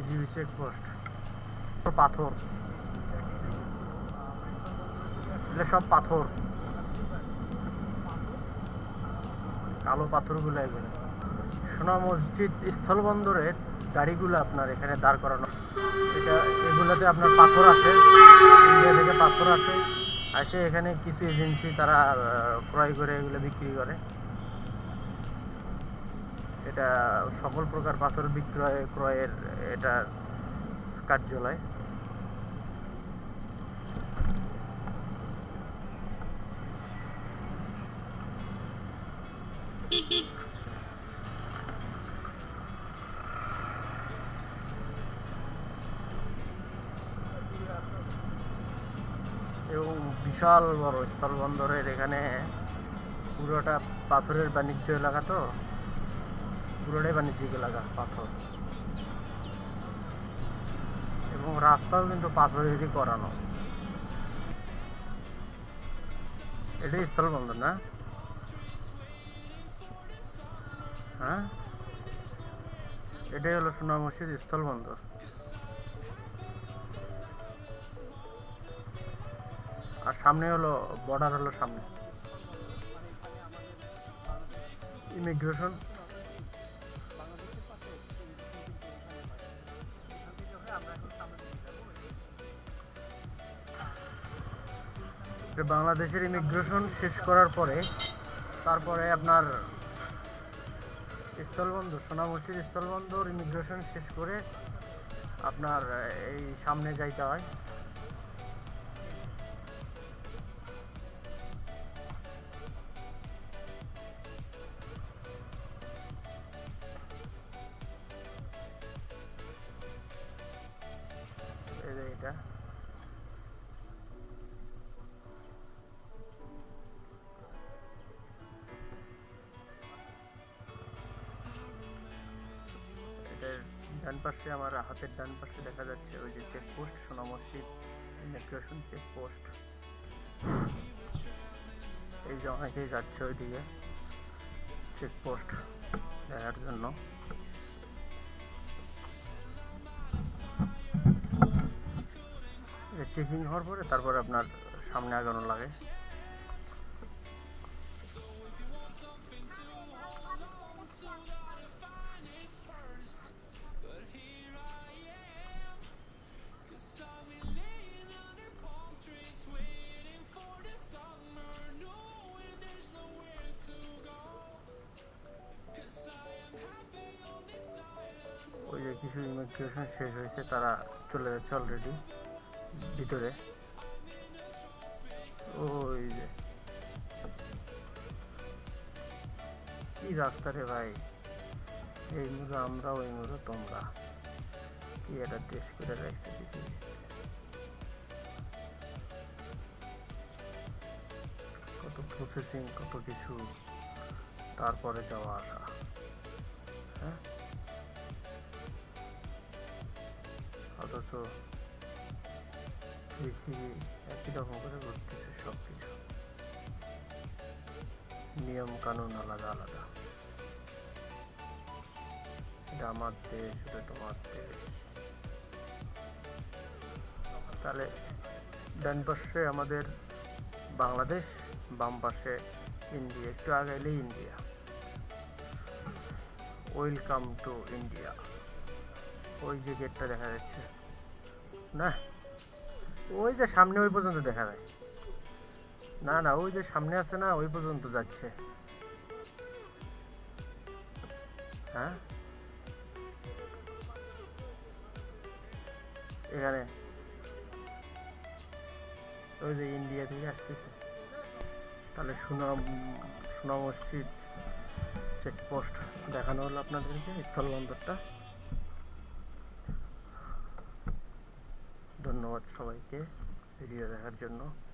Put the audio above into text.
BGB checkpost. পাথর, এগুলো সব পাথর, কালো পাথরগুলো এগুলো। সোনা মসজিদ স্থলবন্দরের গাড়িগুলো আপনার এখানে দাঁড় করানো। এটা এগুলোতে আপনার পাথর আছে, ইন্ডিয়া থেকে পাথর আছে, আসে এখানে কিছু এজেন্সি তারা ক্রয় করে এগুলো বিক্রি করে। এটা সকল প্রকার পাথর বিক্রয় ক্রয়ের এটা কার্যালয়। এবং বিশাল বড় স্থলবন্দরের এখানে পুরোটা পাথরের বাণিজ্য এলাকা, তো পুরোটাই বাণিজ্যিক এলাকা পাথর। এবং রাস্তাও কিন্তু পাথরেরই করানো। এটাই স্থলবন্দর না? হ্যাঁ, এটাই হলো সোনা মসজিদ স্থলবন্দর। আর সামনে হলো বর্ডার, হলো সামনে ইমিগ্রেশন। বাংলাদেশের ইমিগ্রেশন শেষ করার পরে তারপরে আপনার স্থলবন্দর, সোনা মসজিদ স্থলবন্দর ইমিগ্রেশন শেষ করে আপনার এই সামনে যাইতে হয়। এটা ডান পাশে, আমার হাতের ডান পাশে দেখা যাচ্ছে ওই যে চেকপোস্ট, সোনা মসজিদ ইমিগ্রেশন চেকপোস্ট। এই যে অনেকেই যাচ্ছে ওইদিকে চেকপোস্ট দেখার জন্য। চেকিং হওয়ার পরে তারপরে আপনার সামনে আগানো লাগে। ওই যে কিছু ইমিগ্রেশন শেষ হয়েছে, তারা চলে যাচ্ছে অলরেডি ভিতরে। ওই যে কি রাস্তা রে ভাই, এই মুরো আমরা, ওই মুরো তোমরা, কি একটা দেশ করে রাখছে পৃথিবী। কত প্রসেসিং, কত কিছু, তারপরে যাওয়া আসা। হ্যাঁ, অথচ পৃথিবী একই রকম করে ঘুরতেছে, সব কিছু নিয়ম কানুন আলাদা আলাদা। এটা আমার দেশ, এটা তোমার দেশ। তাহলে ডান পাশে আমাদের বাংলাদেশ, বাম পাশে ইন্ডিয়া, একটু আগে এলেই ইন্ডিয়া। Welcome to India. ওই যে গেটটা দেখা যাচ্ছে না, ওই যে সামনে ওই পর্যন্ত দেখা যায়। না না, ওই যে সামনে আছে না, ওই পর্যন্ত যাচ্ছে। হ্যাঁ, এখানে ওই যে ইন্ডিয়া থেকে আসতেছে। তাহলে সোনা মসজিদ চেকপোস্ট দেখানো হলো আপনাদেরকে, স্থলবন্দরটা। ধন্যবাদ সবাইকে ভিডিও দেখার জন্য।